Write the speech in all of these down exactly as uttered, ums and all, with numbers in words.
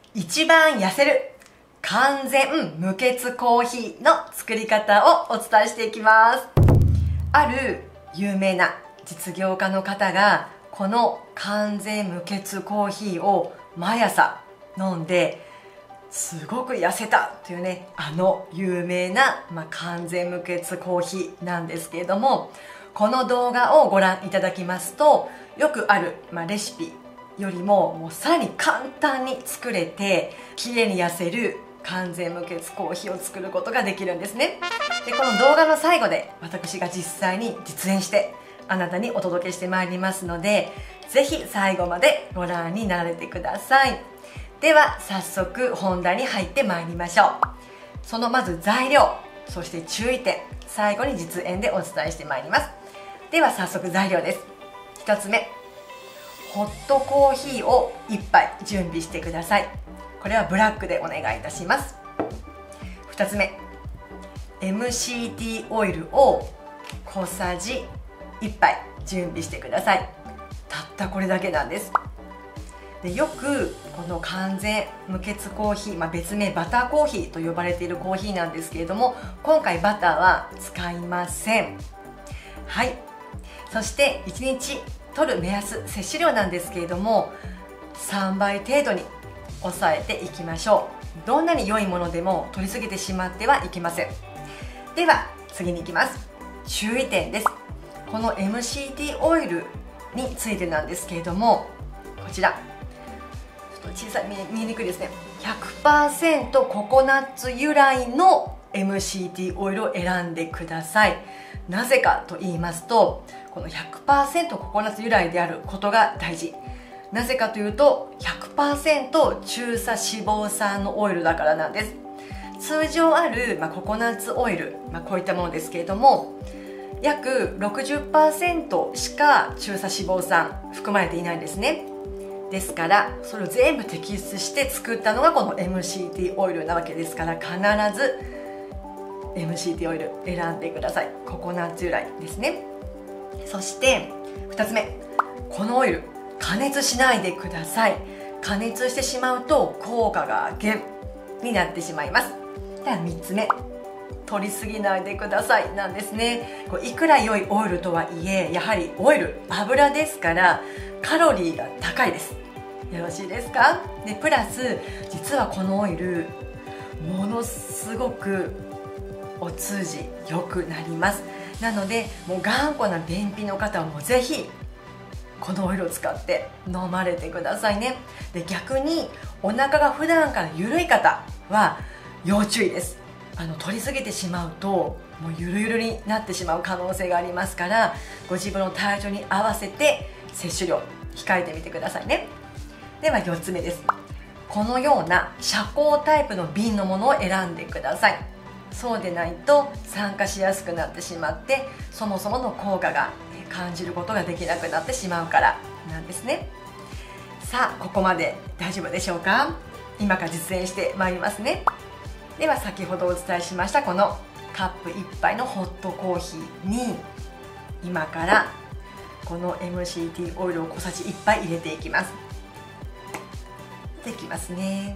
一番痩せる完全無欠コーヒーの作り方をお伝えしていきます。ある有名な実業家の方がこの完全無欠コーヒーを毎朝飲んですごく痩せたというね、あの有名な、まあ、完全無欠コーヒーなんですけれども、この動画をご覧いただきますと、よくある、まあ、レシピよりももうさらに簡単に作れてきれいに痩せる完全無欠コーヒーを作ることができるんですね。でこの動画の最後で私が実際に実演してあなたにお届けしてまいりますので、ぜひ最後までご覧になられてください。では早速本題に入ってまいりましょう。そのまず材料、そして注意点、最後に実演でお伝えしてまいります。では早速材料です。ひとつめ、ホットコーヒーをいっぱい準備してください。これはブラックでお願いいたします。ふたつめ、エムシーティー オイルを小さじいっぱい準備してください。たったこれだけなんです。でよくこの完全無欠コーヒー、まあ、別名バターコーヒーと呼ばれているコーヒーなんですけれども、今回バターは使いません。はい。そしていちにち取る目安、摂取量なんですけれどもさんばい程度に抑えていきましょう。どんなに良いものでも取りすぎてしまってはいけません。では次に行きます。注意点です。この エムシーティー オイルについてなんですけれども、こちらちょっと小さい、見え、見えにくいですね。 ひゃくパーセント ココナッツ由来の エムシーティー オイルを選んでください。なぜかと言いますと、この ひゃくパーセント ココナッツ由来であることが大事。なぜかというと ひゃくパーセント 中鎖脂肪酸のオイルだからなんです。通常ある、まあ、ココナッツオイル、まあ、こういったものですけれども約 ろくじゅっパーセント しか中鎖脂肪酸含まれていないんですね。ですからそれを全部摘出して作ったのがこの エムシーティー オイルなわけですから、必ず エムシーティー オイル選んでください。ココナッツ由来ですね。そしてふたつめ、このオイル加熱しないでください。加熱してしまうと効果が減になってしまいます。ではみっつめ、取りすぎないでくださいなんですね。こういくら良いオイルとはいえ、やはりオイル、油ですからカロリーが高いです。よろしいですか？でプラス実はこのオイルものすごくお通じ良くなります。なのでもう頑固な便秘の方はもうぜひこのオイルを使って飲まれてくださいね。で逆にお腹が普段から緩い方は要注意です。あの取りすぎてしまうともうゆるゆるになってしまう可能性がありますから、ご自分の体調に合わせて摂取量控えてみてくださいね。ではよっつめです。このような遮光タイプの瓶のものを選んでください。そうでないと酸化しやすくなってしまって、そもそもの効果が感じることができなくなってしまうからなんですね。さあここまで大丈夫でしょうか？今から実演してまいりますね。では先ほどお伝えしましたこのカップいっぱいのホットコーヒーに今からこの エムシーティー オイルを小さじいっぱい入れていきます。できますね。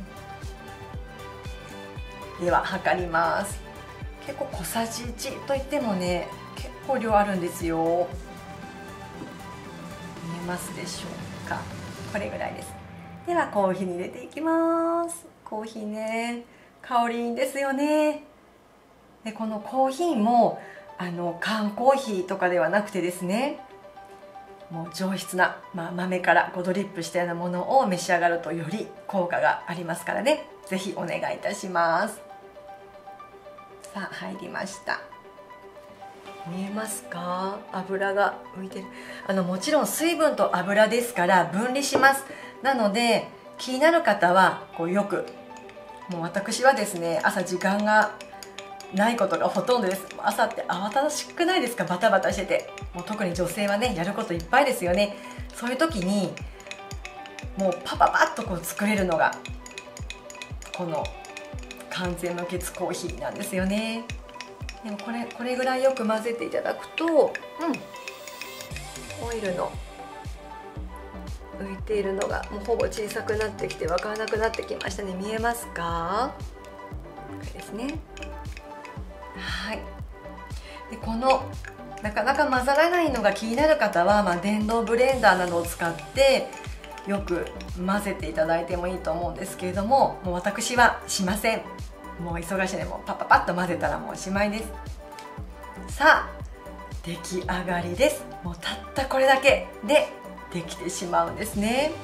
では測ります。結構小さじいちといってもね、結構量あるんですよ。見えますでしょうか？これぐらいです。ではコーヒーに入れていきます。コーヒーね、香りいいんですよね。でこのコーヒーもあの缶コーヒーとかではなくてですね、もう上質な、まあ、豆からこうドリップしたようなものを召し上がるとより効果がありますからね、ぜひお願いいたします。さあ入りました。見えますか？油が浮いてる。あのもちろん水分と油ですから分離します。なので気になる方はこうよく、もう私はですね朝時間がないことがほとんどです。朝って慌ただしくないですか？バタバタしてて、もう特に女性はねやることいっぱいですよね。そういう時にもうパパパッとこう作れるのがこの完全無欠コーヒーなんですよね。でもこれこれぐらいよく混ぜていただくと、うん、オイルの浮いているのがもうほぼ小さくなってきて分からなくなってきましたね。見えますか？これですね。はい。でこのなかなか混ざらないのが気になる方は、まあ、電動ブレンダーなどを使ってよく混ぜていただいてもいいと思うんですけれども、もう私はしません。もう忙しいのでもうパッパパッと混ぜたらもうおしまいです。さあ出来上がりです。もうたったこれだけでできてしまうんですね。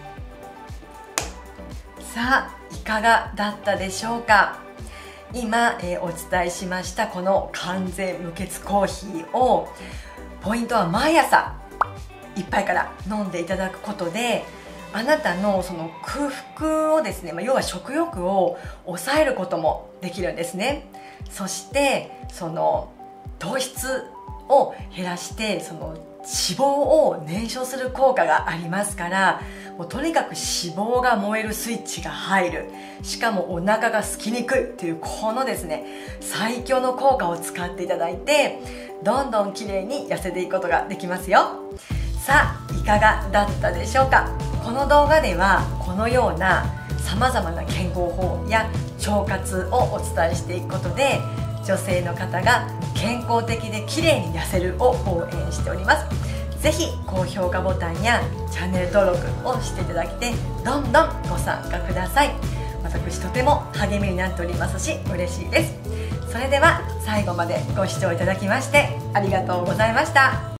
さあいかがだったでしょうか。今、えー、お伝えしましたこの完全無欠コーヒーをポイントは毎朝いっぱいから飲んでいただくことで、あなたのその空腹をですね、まあ、要は食欲を抑えることもできるんですね。そしてその糖質を減らしてその脂肪を燃焼する効果がありますから、もうとにかく脂肪が燃えるスイッチが入る、しかもお腹が空きにくいというこのですね最強の効果を使っていただいて、どんどん綺麗に痩せていくことができますよ。さあいかがだったでしょうか。この動画ではこのようなさまざまな健康法や腸活をお伝えしていくことで、女性の方が健康的で綺麗に痩せるを応援しております。ぜひ高評価ボタンやチャンネル登録をしていただきて、どんどんご参加ください。私とても励みになっておりますし嬉しいです。それでは最後までご視聴いただきましてありがとうございました。